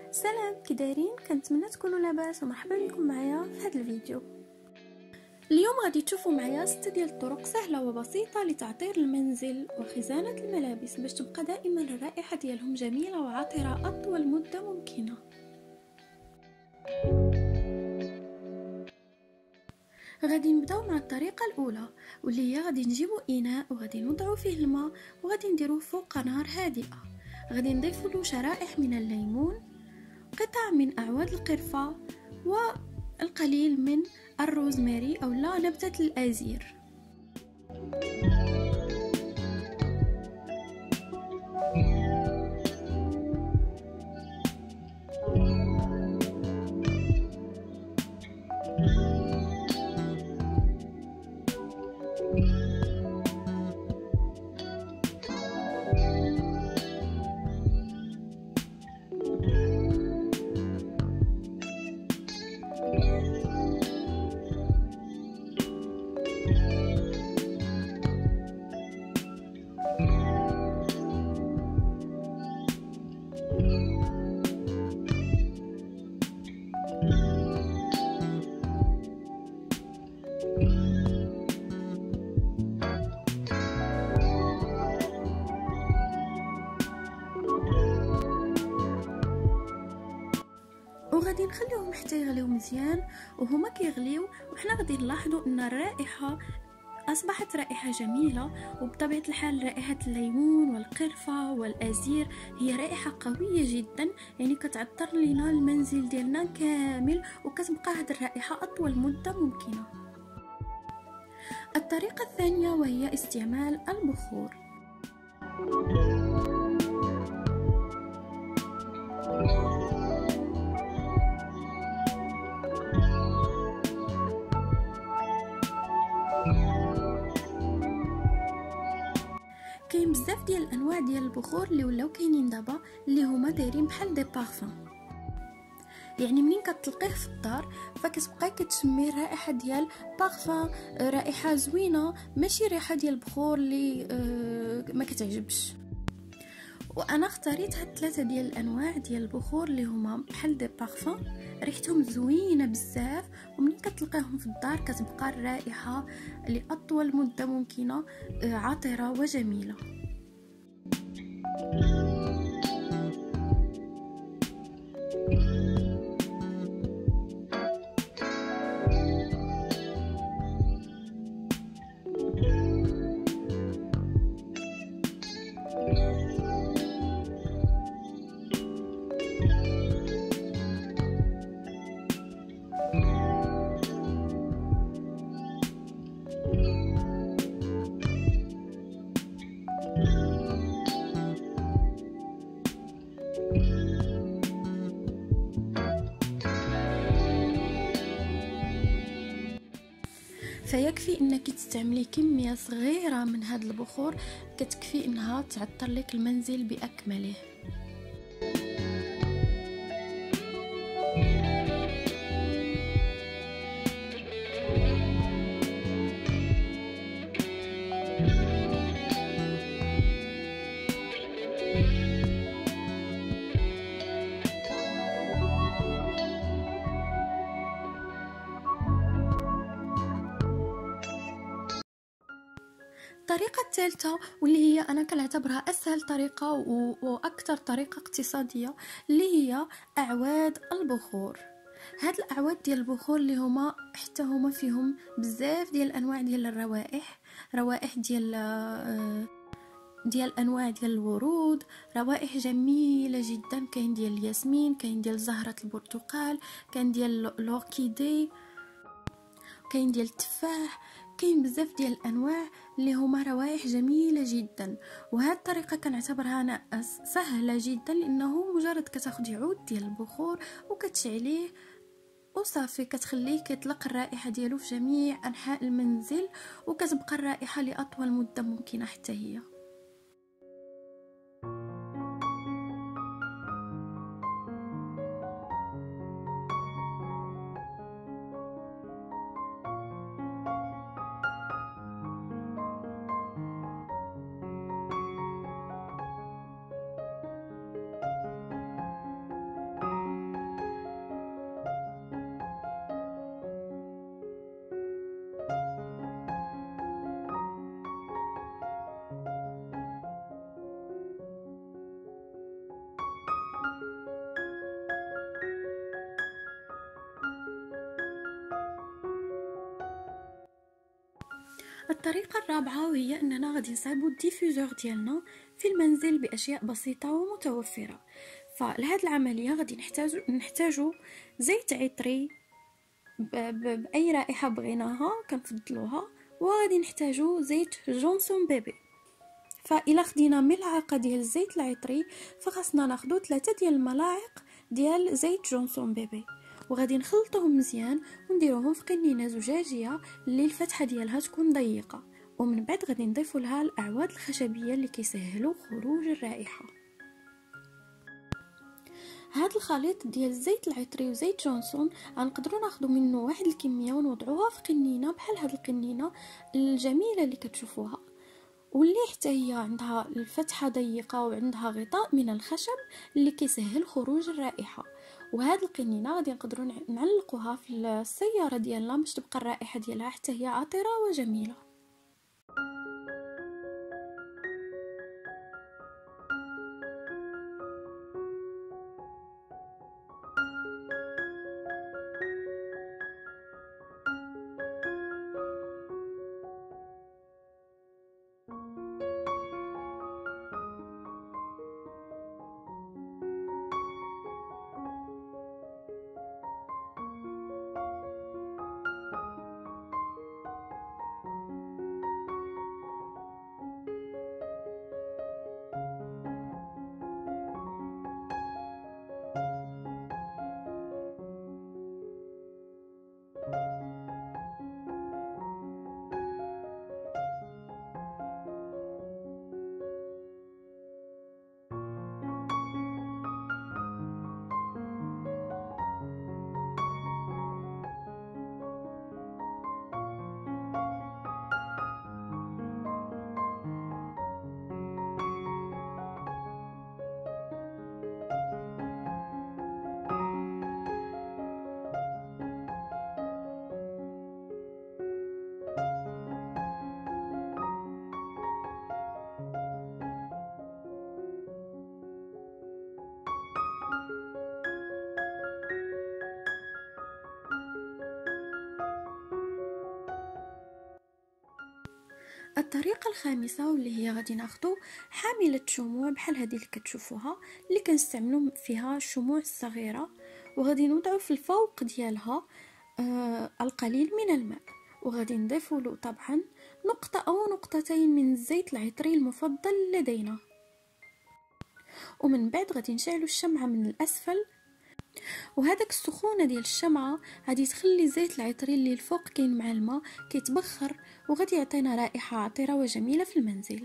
سلام، كي دايرين؟ كنتمنى تكونوا لاباس ومرحبا بكم معايا في هذا الفيديو. اليوم غادي تشوفوا معايا 6 ديال الطرق سهله وبسيطه لتعطير المنزل وخزانه الملابس باش تبقى دائما الرائحه ديالهم جميله وعاطره اطول مده ممكنه. غادي نبداو مع الطريقه الاولى واللي هي غادي نجيبوا اناء وغادي نوضعوا فيه الماء وغادي نديروه فوق نار هادئه. غادي نضيفوا له شرائح من الليمون، قطع من اعواد القرفه، والقليل من الروزماري او لا نبتة الازير. وغادي نخليهم حتى يغليو مزيان، وهما كيغليو وحنا غادي نلاحظوا ان الرائحه اصبحت رائحه جميله، وبطبيعه الحال رائحه الليمون والقرفه والازير هي رائحه قويه جدا، يعني كتعطر لنا المنزل ديالنا كامل وكتبقى هذه الرائحه اطول مده ممكنه. الطريقه الثانيه وهي استعمال البخور. كاين بزاف ديال الانواع ديال البخور اللي ولاو كاينين دابا اللي هما دايرين بحال دي بارفان، يعني منين كتلقيه في الدار فكتبقاي كتشمي الرائحه ديال بارفان، رائحه زوينه ماشي ريحه ديال البخور اللي ما كتعجبش. وانا اختاريت هاد 3 ديال الانواع ديال البخور اللي هما بحال دي بارفان، ريحتهم زوينه بزاف، ومنين كتلقاهم في الدار كتبقى الرائحه لاطول مده ممكنه عاطره وجميله. فيكفي انك تستعملي كميه صغيره من هذا البخور كتكفي انها تعطر لك المنزل باكمله. الطريقة الثالثة واللي هي أنا كنعتبرها أسهل طريقة وأكثر طريقة اقتصادية اللي هي أعواد البخور. هاد الأعواد ديال البخور اللي هما حتى هما فيهم بزاف ديال الأنواع ديال الروائح، روائح ديال أنواع ديال الورود، روائح جميلة جدا، كاين ديال الياسمين، كاين ديال زهرة البرتقال، كاين ديال الأوركيدي، كاين ديال التفاح، كاين بزاف ديال الانواع اللي هما روائح جميله جدا. وهذه الطريقه كنعتبرها انا سهله جدا، لانه مجرد كتاخدي عود ديال البخور وكتشعليه وصافي كتخليه كيطلق الرائحه ديالو في جميع انحاء المنزل، وكتبقى الرائحه لاطول مده ممكنه حتى هي. الطريقة الرابعة وهي أننا غادي نصايبو الديفيوزور ديالنا في المنزل بأشياء بسيطة ومتوفرة. فلهذه العملية غادي نحتاجو زيت عطري بأي رائحة بغيناها كنفضلوها، وغادي نحتاجو زيت جونسون بيبي. فإلا خدينا ملعقة ديال الزيت العطري فخاصنا ناخدو 3 ديال الملاعق ديال زيت جونسون بيبي، وغادي نخلطوهم مزيان ونديروهم في قنينه زجاجيه اللي الفتحه ديالها تكون ضيقه، ومن بعد غادي نضيفوا لها الاعواد الخشبيه اللي كيسهلوا خروج الرائحه. هذا الخليط ديال الزيت العطري وزيت جونسون غنقدروا ناخذ منه واحد الكميه ونوضعوها في قنينه بحال هذه القنينه الجميله اللي كتشوفوها، واللي حتى هي عندها الفتحه ضيقه وعندها غطاء من الخشب اللي كيسهل خروج الرائحه. وهاد القنينه غادي نقدروا نعلقوها في السياره ديالنا باش تبقى الرائحه ديالها حتى هي عطره وجميله. الطريقه الخامسه واللي هي غادي ناخذ حامله شموع بحال هذه اللي كتشوفوها اللي كنستعملوا فيها الشموع الصغيره، وغادي نوضعوا في الفوق ديالها القليل من الماء، وغادي نضيفوا له طبعا نقطه او نقطتين من الزيت العطري المفضل لدينا، ومن بعد غادي نشعلوا الشمعه من الاسفل، وهذاك السخونه ديال الشمعه غادي تخلي الزيت العطري اللي الفوق كاين مع الماء كيتبخر، وغادي يعطينا رائحه عطره وجميله في المنزل.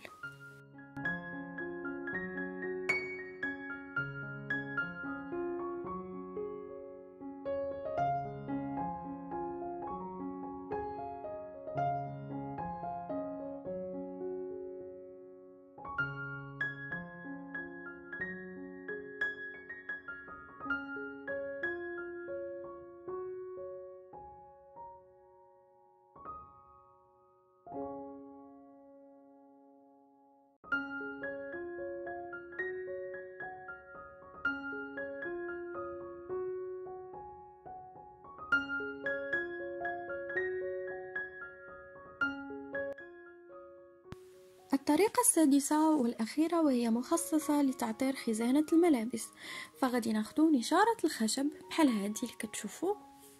الطريقة السادسة والأخيرة وهي مخصصة لتعطير خزانة الملابس، فغادي ناخدو نشارة الخشب بحال هذه اللي كتشوفوا،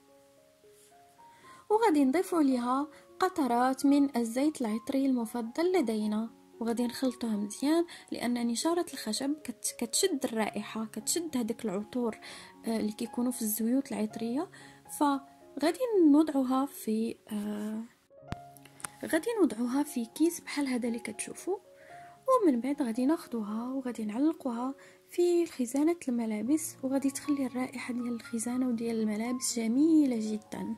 وغادي نضيفوا عليها قطرات من الزيت العطري المفضل لدينا، وغادي نخلطوها مزيان لان نشاره الخشب كتشد الرائحه، كتشد هذاك العطور اللي كيكونوا في الزيوت العطريه. فغادي نوضعوها في كيس بحال هذا اللي كتشوفوا، ومن بعد غادي ناخذوها وغادي نعلقوها في خزانه الملابس، وغادي تخلي الرائحه ديال الخزانه وديال الملابس جميله جدا.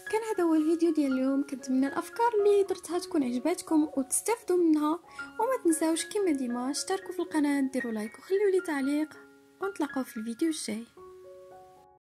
كان هذا هو الفيديو ديال اليوم. كنتمنى الافكار اللي درتها تكون عجباتكم وتستافدوا منها، وما تنساوش كما ديما اشتركوا في القناه، ديروا لايك وخليوا لي تعليق، ونتلاقاو في الفيديو الجاي.